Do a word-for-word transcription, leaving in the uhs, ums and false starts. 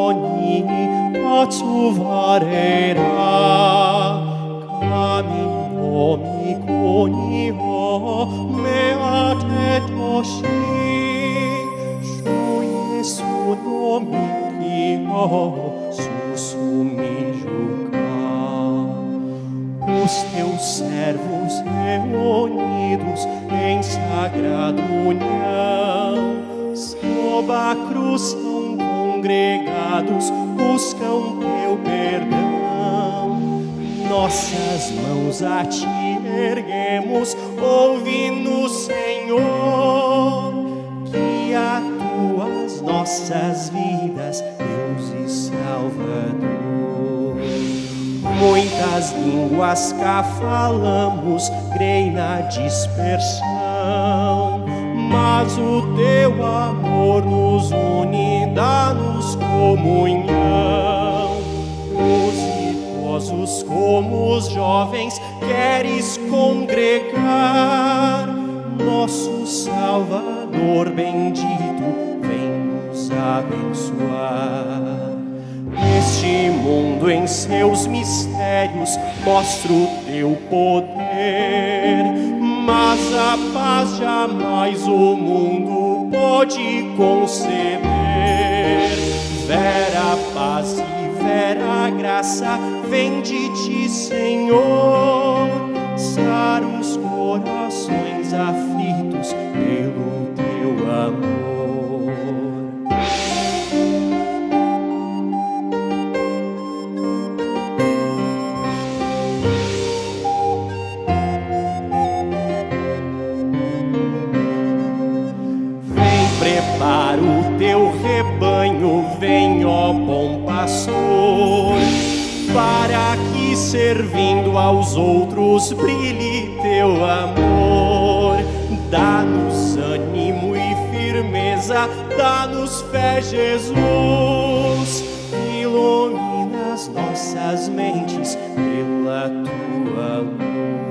ogni pazzo varerà, caminomi conio me a te toshi, shuye sunomi kio susumi juka. Os teus servos reunidos em sagrada união, sob a cruz são congregados, buscam teu perdão. Nossas mãos a ti erguemos, ouve-nos, Senhor, guia tuas nossas vidas, Deus e Salvador. Muitas línguas cá falamos, creio na dispersão, mas o teu amor nos une, dá-nos comunhão. Os idosos como os jovens queres congregar, nosso Salvador bendito vem nos abençoar. Este mundo em seus mistérios mostra o teu poder, mas a paz jamais o mundo pode conceder. Vera paz e vera graça vem de ti, Senhor, sara os corações aflitos pelo teu amor. Prepara o teu rebanho, vem, ó bom pastor, para que servindo aos outros brilhe teu amor. Dá-nos ânimo e firmeza, dá-nos fé, Jesus, ilumina as nossas mentes pela tua luz.